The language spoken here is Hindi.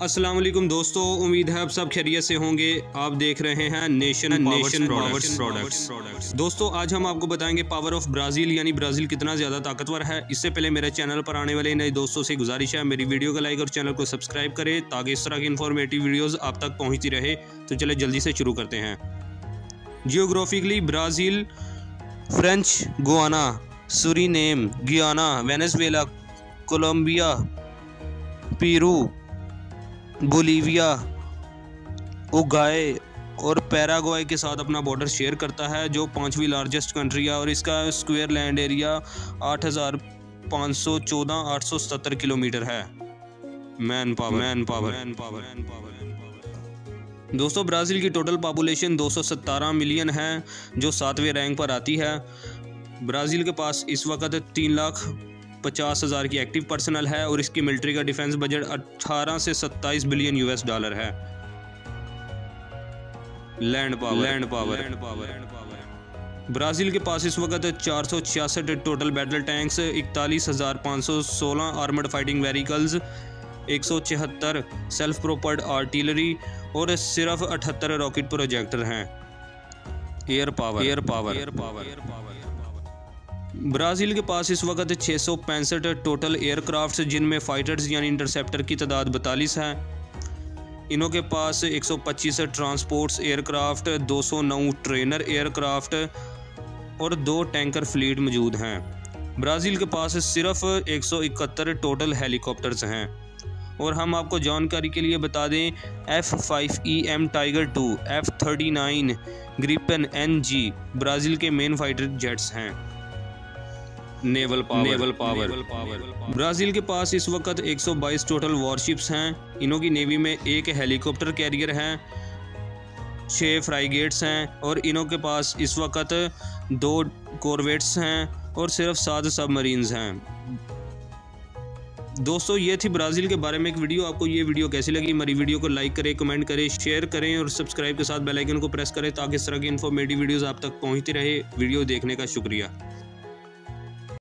अस्सलाम वालेकुम दोस्तों, उम्मीद है आप सब खैरियत से होंगे। आप देख रहे हैं नेशन पावर्स प्रोडक्ट्स। दोस्तों आज हम आपको बताएंगे पावर ऑफ ब्राज़ील यानी ब्राज़ील कितना ज़्यादा ताकतवर है। इससे पहले मेरे चैनल पर आने वाले नए दोस्तों से गुजारिश है मेरी वीडियो को लाइक और चैनल को सब्सक्राइब करें ताकि इस तरह की इन्फॉर्मेटिव वीडियोज़ आप तक पहुँचती रहे। तो चले जल्दी से शुरू करते हैं। Geographically Brazil French Guiana, Suriname, Guyana, Venezuela, Colombia, Peru, Bolivia, Uruguay और पैराग्वे के साथ अपना बॉर्डर शेयर करता है, जो 5वीं लार्जेस्ट कंट्री है और इसका स्क्वायर लैंड एरिया 8,514,870 किलोमीटर है। Man power. दोस्तों ब्राज़ील की टोटल पॉपुलेशन 217 मिलियन है, जो 7वें रैंक पर आती है। ब्राज़ील के पास इस वक्त 3,50,000 की एक्टिव पर्सनल है और इसकी मिलिट्री का डिफेंस बजट 18 से 27 बिलियन US डॉलर है। Land power. ब्राज़ील के पास इस वक्त 466 total battle tanks, 41,516 armoured fighting vehicles, 176 self propelled artillery और सिर्फ 78 रॉकेट प्रोजेक्टर हैं। Air power. ब्राज़ील के पास इस वक्त 665 टोटल एयरक्राफ्ट, जिनमें फाइटर्स यानी इंटरसेप्टर की तादाद 42 है। इनों के पास 125 ट्रांसपोर्ट्स एयरक्राफ्ट, 209 ट्रेनर एयरक्राफ्ट और 2 टैंकर फ्लीट मौजूद हैं। ब्राज़ील के पास सिर्फ 171 टोटल हेलीकॉप्टर्स हैं। और हम आपको जानकारी के लिए बता दें, F-5EM tiger 2, F-39 Gripen NG Brazil के मेन फाइटर जेट्स हैं। Naval power. ब्राज़ील के पास इस वक्त 122 टोटल वॉरशिप्स हैं। इनों की नेवी में 1 हेलीकॉप्टर कैरियर है, 6 फ्राइगेट्स हैं और इनों के पास इस वक्त 2 कॉरवेट्स हैं और सिर्फ 7 सबमरीन्स हैं। दोस्तों ये थी ब्राज़ील के बारे में एक वीडियो। आपको ये वीडियो कैसी लगी? हमारी वीडियो को लाइक करें, कमेंट करें, शेयर करें और सब्सक्राइब के साथ बेल आइकन को प्रेस करें ताकि इस तरह की इन्फॉर्मेटिव वीडियोस आप तक पहुंचती रहे। वीडियो देखने का शुक्रिया।